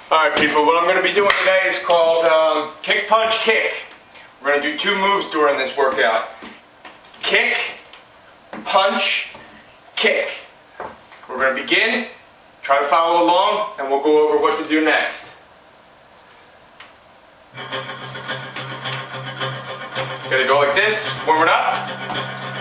Alright people, what I'm going to be doing today is called kick, punch, kick. We're going to do 2 moves during this workout. Kick, punch, kick. We're going to begin, try to follow along, and we'll go over what to do next. Going to go like this, warm it up.